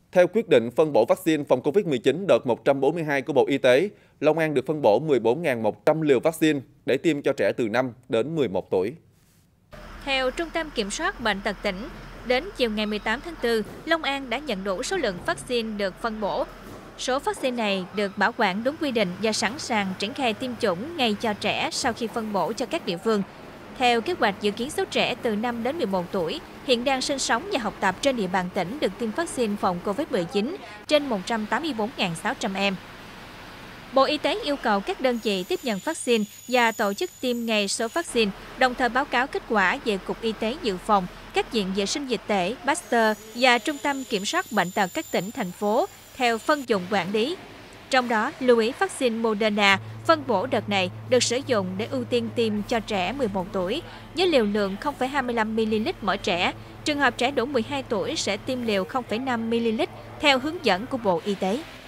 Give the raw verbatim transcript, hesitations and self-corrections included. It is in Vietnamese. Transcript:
Theo quyết định phân bổ vaccine phòng Covid mười chín đợt một trăm bốn mươi hai của Bộ Y tế, Long An được phân bổ mười bốn nghìn một trăm liều vaccine để tiêm cho trẻ từ năm đến mười một tuổi. Theo Trung tâm Kiểm soát Bệnh tật tỉnh, đến chiều ngày mười tám tháng tư, Long An đã nhận đủ số lượng vaccine được phân bổ. Số vaccine này được bảo quản đúng quy định và sẵn sàng triển khai tiêm chủng ngay cho trẻ sau khi phân bổ cho các địa phương. Theo kế hoạch, dự kiến số trẻ từ năm đến mười một tuổi hiện đang sinh sống và học tập trên địa bàn tỉnh được tiêm vaccine phòng Covid mười chín trên một trăm tám mươi bốn nghìn sáu trăm em. Bộ Y tế yêu cầu các đơn vị tiếp nhận vaccine và tổ chức tiêm ngay số vaccine, đồng thời báo cáo kết quả về Cục Y tế Dự phòng, các viện vệ sinh dịch tễ, Pasteur và Trung tâm Kiểm soát Bệnh tật các tỉnh, thành phố theo phân vùng quản lý. Trong đó, lưu ý vaccine Moderna phân bổ đợt này được sử dụng để ưu tiên tiêm cho trẻ mười một tuổi với liều lượng không phẩy hai mươi lăm mi-li-lít mỗi trẻ. Trường hợp trẻ đủ mười hai tuổi sẽ tiêm liều không phẩy năm mi-li-lít theo hướng dẫn của Bộ Y tế.